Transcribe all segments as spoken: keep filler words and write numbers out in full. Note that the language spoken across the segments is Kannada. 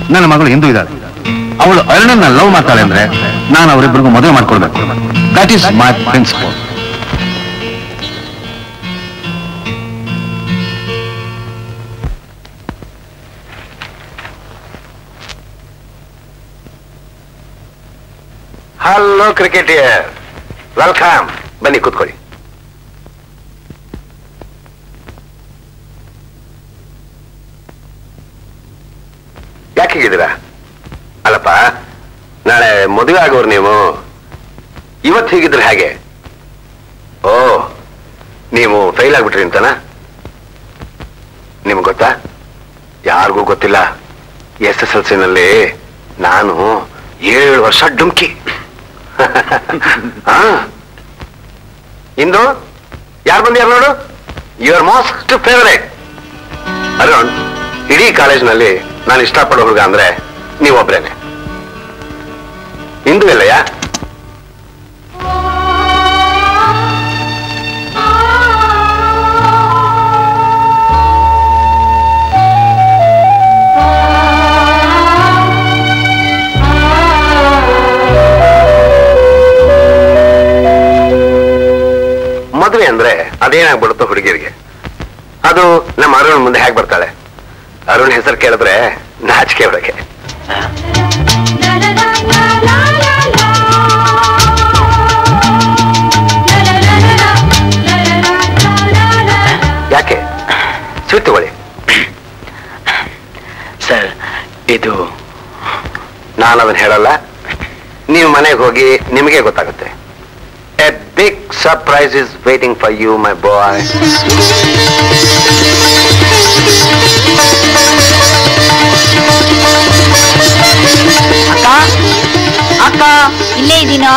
ನನ್ನ ಮಗಳು ಹಿಂದೂ ಇದ್ದಾಳೆ. ಅವಳು ಅರುಣನ್ನ ಲವ್ ಮಾಡ್ತಾಳೆ ಅಂದ್ರೆ ನಾನು ಅವರಿಬ್ಬರಿಗೂ ಮದುವೆ ಮಾಡ್ಕೊಳ್ಬೇಕು. That is my principle. Hello cricketer, welcome. ಬನ್ನಿ ಕೂತ್ಕೊಳ್ಳಿ. ಯಾಕೆ ಹೀಗಿದ್ದೀರಾ? ಅಲ್ಲಪ್ಪ, ನಾಳೆ ಮದುವೆ ಆಗೋರು ನೀವು, ಇವತ್ತು ಹೀಗಿದ್ರೆ ಹೇಗೆ? ಓ, ನೀವು ಫೇಲ್ ಆಗ್ಬಿಟ್ರಿ ಅಂತನಾ? ನಿಮ್ಗೆ ಗೊತ್ತಾ? ಯಾರಿಗೂ ಗೊತ್ತಿಲ್ಲ, ಎಸ್ ಎಸ್ ಎಲ್ ಸಿ ನಲ್ಲಿ ನಾನು ಏಳು ವರ್ಷ ಡುಮ್ಕಿ. ಇಂದು ಯಾರು ಬಂದ್ಯಾರು ನೋಡು, ಯುವರ್ ಮೋಸ್ಟ್ ಫೇವರೇಟ್ ಅರುಣ್. ಇಡೀ ಕಾಲೇಜ್ನಲ್ಲಿ ನಾನು ಇಷ್ಟಪಡೋ ಹುಡುಗ ಅಂದ್ರೆ ನೀವೊಬ್ರೇನೆ. ಇಂದು ಇಲ್ಲಯ್ಯ? ಮದುವೆ ಅಂದ್ರೆ ಅದೇನಾಗ್ಬಿಡುತ್ತೋ ಹುಡುಗಿರಿಗೆ. ಅದು ನಮ್ಮ ಅರುಣ್ ಮುಂದೆ ಹೇಗೆ ಬರ್ತಾಳೆ? ಅರುಣ್ ಹೆಸರು ಕೇಳಿದ್ರೆ ನಾಚಿಕೆ ಒಳಗೆ. ಯಾಕೆ? ಸ್ವೀಟ್ ತಗೊಳ್ಳಿ. ಸರ್, ಇದು ನಾನು ಅದನ್ನ ಹೇಳಲ್ಲ, ನೀವು ಮನೆಗೆ ಹೋಗಿ ನಿಮಗೆ ಗೊತ್ತಾಗುತ್ತೆ. A big surprise is waiting for you my boy. ಅಕ್ಕ, ಅಕ್ಕ, ಇಲ್ಲೇ ಇದೀನೋ?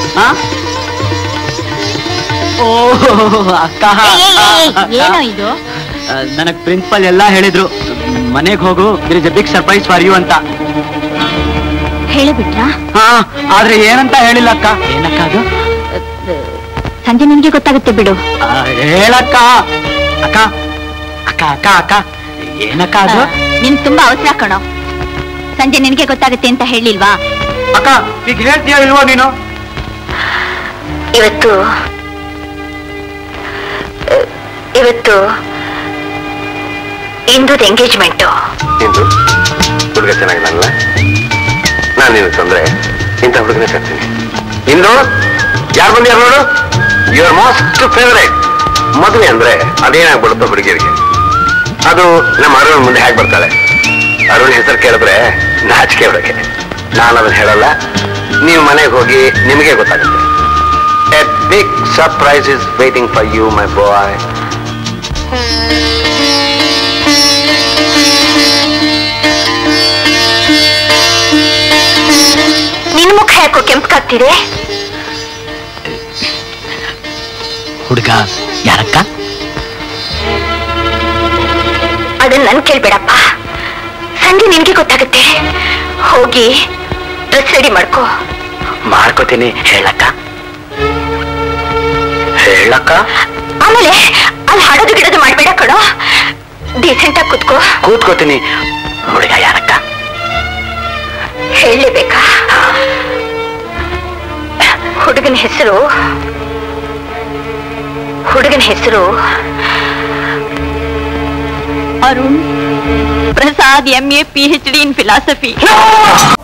ಓ ಅಕ್ಕ, ಏನೋ ಇದು? ನನಗ್ ಪ್ರಿನ್ಸಿಪಲ್ ಎಲ್ಲಾ ಹೇಳಿದ್ರು, ಮನೆಗೆ ಹೋಗು, there is a big surprise for you ಅಂತ ಹೇಳಿಬಿಟ್ರಾ? ಹಾ, ಆದ್ರೆ ಏನಂತ ಹೇಳಿಲ್ಲ ಅಕ್ಕ. ಏನಕ್ಕ ಅದು? ಸಂಜೆ ನಿನ್ಗೆ ಗೊತ್ತಾಗುತ್ತೆ ಬಿಡು. ಹೇಳಕ್ಕ. ಅಕ್ಕ ಅಕ್ಕ ಅಕ್ಕ ಅಕ್ಕ ಏನಕ್ಕ ಅದು? ನಿನ್ ತುಂಬಾ ಅವಸರ ಕಣೋ. ಸಂಜೆ ನಿನ್ಗೆ ಗೊತ್ತಾಗುತ್ತೆ ಅಂತ ಹೇಳಿಲ್ವಾ? ಅಕ್ಕ, ಈಗ ಹೇಳ್ತೀಯ ಇಲ್ವೋ ನೀನು? ಇವತ್ತು ಇವತ್ತು ಇಂದುದ ಎಂಗೇಜ್ಮೆಂಟ್. ಇಂದು ಹುಡುಗ ಚೆನ್ನಾಗಿಲ್ಲ, ನಾನು ನೀನು ತೊಂದ್ರೆ ಇಂಥ ಹುಡುಗನೇ ಕರ್ತೀನಿ. ಇಂದು ಯಾರು ಬಂದ್ಯಾರು ನೋಡು, ಯುವರ್ ಮೋಸ್ಟ್ ಫೇವರೇಟ್. ಮದುವೆ ಅಂದ್ರೆ ಅದೇನಾಗ್ಬಿಡುತ್ತೋ ಹುಡುಗಿಯರಿಗೆ. ಅದು ನಮ್ಮ ಅರುಣ್ ಮುಂದೆ ಹೇಗೆ ಬರ್ತಾಳೆ? ಅರುಣ್ ಹೆಸರು ಕೇಳಿದ್ರೆ ನಾಚಿಕೆ ಒಳಗೆ. ನಾನು ಅದನ್ನ ಹೇಳಲ್ಲ, ನೀವು ಮನೆಗೆ ಹೋಗಿ ನಿಮಗೆ ಗೊತ್ತಾಗುತ್ತೆ. A big surprise is waiting for you my boy. ನಿನ್ ಮುಖ ಯಾಕೋ ಕೆಂಪಕ್ಕಾಗ್ತಿದೆ? ಹುಡುಗ ಯಾರಕ್ಕ? ಅದನ್ನ ನನ್ ಕೇಳ್ಬೇಡಪ್ಪ, ಸಂಜೆ ನಿನ್ಗೆ ಗೊತ್ತಾಗುತ್ತೆ. ಹೋಗಿ ಡ್ರೆಸ್ ರೆಡಿ ಮಾಡ್ಕೋ. ಮಾಡ್ಕೋತೀನಿ. ಹೇಳಕ್ಕ, ಹೇಳಕ್ಕ. ಆಮೇಲೆ ಅಲ್ಲಿ ಹಾಡೋದು ಗಿಡೋದು ಮಾಡ್ಬೇಡ ಕಣೋ, ಡೀಸೆಂಟ್ ಆಗಿ ಕೂತ್ಕೋ. ಕೂತ್ಕೋತೀನಿ. ಹುಡುಗ ಯಾರಕ್ಕ? ಹೇಳಲೇಬೇಕಾ? ಹುಡುಗನ ಹೆಸರು ಹುಡುಗನ ಹೆಸರು Arun Prasad, M A P H D in philosophy.